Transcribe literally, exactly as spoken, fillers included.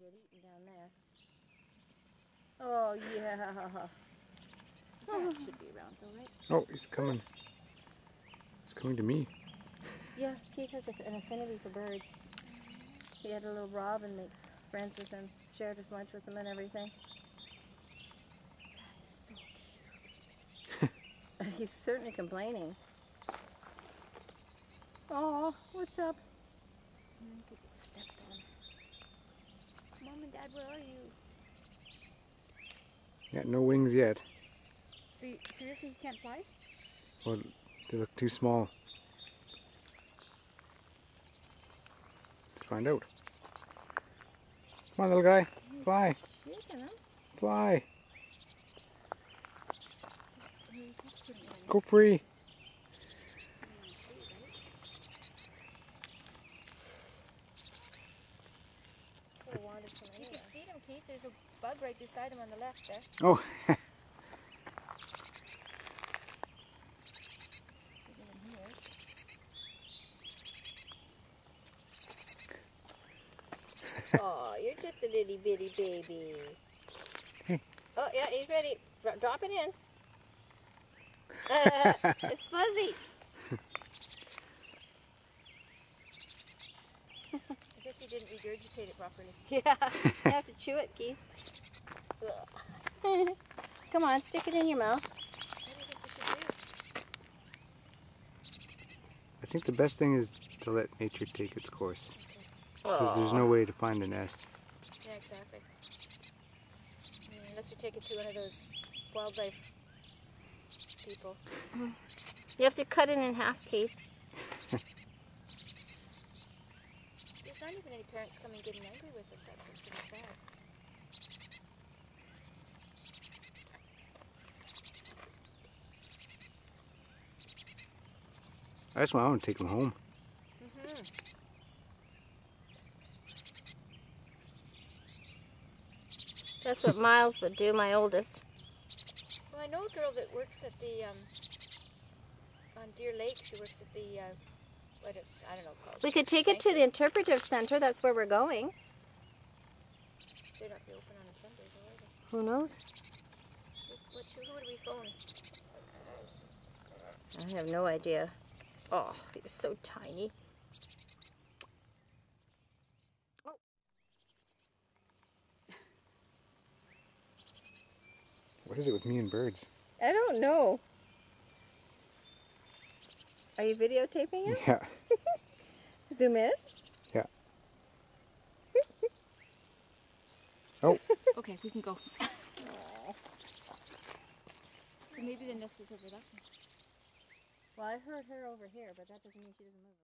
get eaten down there. Oh, yeah. That should be around though, right? Oh, he's coming. He's coming to me. Yeah, Keith has an affinity for birds. He had a little robin make friends with him, shared his lunch with him and everything. That is so cute. He's certainly complaining. Oh, what's up? Mm, could get stepped on. Mom and Dad, where are you? Yeah, no wings yet. So you, seriously, you can't fly? Well, they look too small. Let's find out. Come on, little guy. Fly. Shaking, huh? Fly. Go free. You can feed him, Keith. There's a bug right beside him on the left there. Oh. Oh, you're just a little bitty baby. Oh, yeah, he's ready. Drop it in. Uh, it's fuzzy. I guess you didn't regurgitate it properly. Yeah, you have to chew it, Keith. Come on, stick it in your mouth. I think the best thing is to let nature take its course. Because Aww. there's no way to find the nest. Yeah, exactly. Yeah, unless you take it to one of those wildlife people. You have to cut it in half, Keith. There's not even any parents coming getting angry with us. That's what's really sad. I just want to take them home. Mm-hmm. That's what Miles would do, my oldest. Well, I know a girl that works at the, um, on Deer Lake. She works at the, uh, what it's, I don't know called. We could take it to the interpretive center. That's where we're going. They're not be open on a Sunday, though, are they? Who knows? What, who would we phone? I have no idea. Oh, you're so tiny. Oh. What is it with me and birds? I don't know. Are you videotaping it? Yeah. Zoom in? Yeah. Oh. Okay, we can go. So maybe the nest is over that one. Well, I heard her over here, but that doesn't mean she doesn't move.